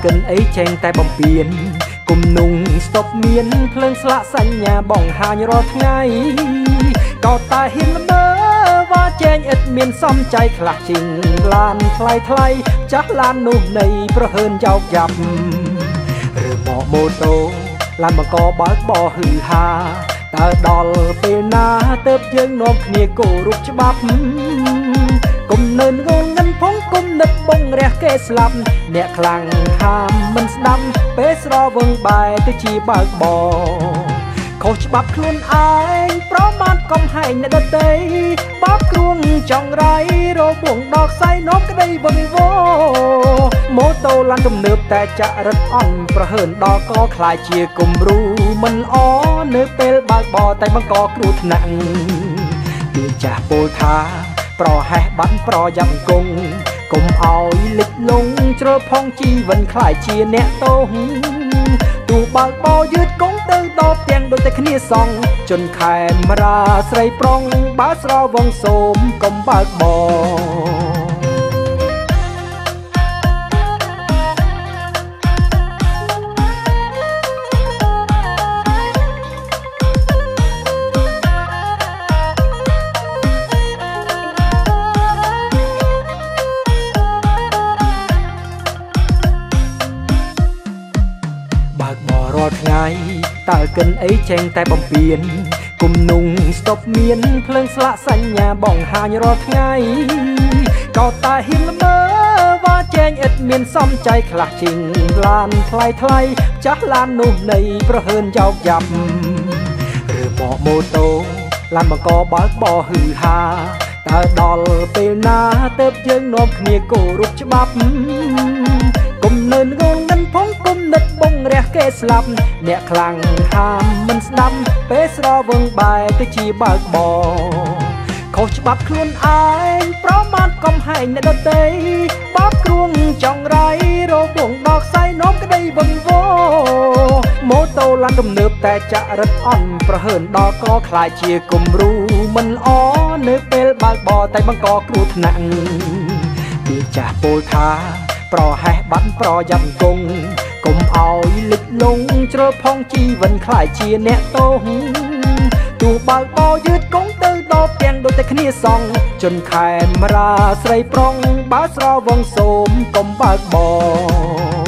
កិនអីចែងតែបំពេញគុំនុងស្ទប់មានភ្លើងស្លាកសញ្ញាបងហាញរាល់ថ្ងៃក៏តែហ៊ានល្មើវ៉ាចែងឥតមានសំចៃខ្លះជាងឡានថ្លៃថ្លៃចាស់ឡាននោះនៃប្រហើនយោកយ៉ាប់ឬមកម៉ូតូឡានបង្កបើកបោហឺហាតើដល់ពេលណាទៅយើងនាំគ្នាគោរពច្បាប់គុំនៅងងឹនផងគុំនឹកបងរះគេស្លាប់អ្នកខ្លាំងហាមមិនស្ដាប់ពេលស្រវឹងបែរទៅជាបើកបោខុសច្បាប់ខ្លួនឯងប្រមាថកំហែងអ្នកដទៃបោកគ្រួងចង់រៃរបងដកសៃនោមក្តីវឹងវរម៉ូតូឡានទំនើបតែចាក់រិតអន់ប្រហើនដល់កខ្លាយជាគំរូមិនល្អនៅពេលបើកបោតែបង្កគ្រោះថ្នាក់ពីចាស់ពោលថាប្រហែសបាត់ប្រយ៉ាប់គង់កុំឲ្យលិចលងជ្រើផងជីវិនខ្លាយជាអ្នកទោសទូបើកបោយឺតគង់ទៅដល់ទាំងដូចតែគ្នាសងជន់ខែមរាស្រីប្រុងបើស្រវងសូមកុំបើកបោរាល់ថ្ងៃតើកិនអីចែងតែបំពេញគុំនុងស្ទប់មានភ្លើងស្លាកសញ្ញាបងហាញរាល់ថ្ងៃក៏តែហ៊ានល្មើវ៉ាចែងឥតមានសំចៃខ្លះជាងឡានថ្លៃថ្លៃចាស់ឡាននោះនៃប្រហើនយោកយ៉ាប់ឬមកម៉ូតូឡានបង្កបើកបោហឺហាតើដល់ពេលណាទៅយើងនាំគ្នាគោរពច្បាប់គុំនៅងងឹនផងគុំនឹកបងរះគេស្លាប់អ្នកខ្លាំងហាមមិនស្ដាប់ពេលស្រវឹងបែរទៅជាបើកបោខុសច្បាប់ខ្លួនឯងប្រមាថកំហែងអ្នកដទៃបោកគ្រួងចង់រៃរបងដកសៃនោមក្តីវឹងវរម៉ូតូឡានទំនើបតែចាក់រិតអន់ប្រហើនដល់កខ្លាយជាគំរូមិនល្អនៅពេលបើកបោតែបង្កគ្រោះថ្នាក់ពីចាស់ពោលថាប្រហែសបាត់ប្រយ៉ាប់គង់កុំឲ្យលិចលងជ្រើផងជីវិនខ្លាយជាអ្នកទោសទូបើកបោយឺតគង់ទៅដល់ទាំងដូចតែគ្នាសងជន់ខែមរាស្រីប្រុងបើស្រវងសូមកុំបើកបោ